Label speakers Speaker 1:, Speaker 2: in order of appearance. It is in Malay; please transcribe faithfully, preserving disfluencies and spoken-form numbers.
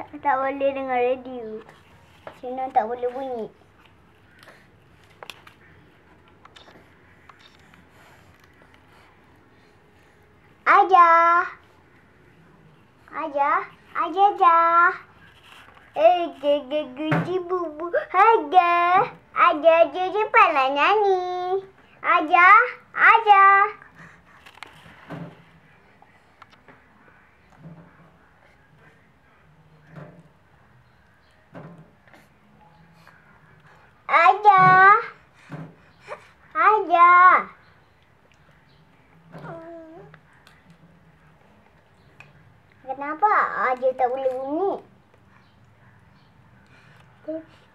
Speaker 1: Tak boleh dengar radio. Sini tak boleh bunyi. Aja. Aja. Aja aja. Eh, gege guci bubu. Aja. Aja aja cepatlah nyanyi. Aja. Aja. Aja. Aja. Kenapa Aja tak boleh bunyi?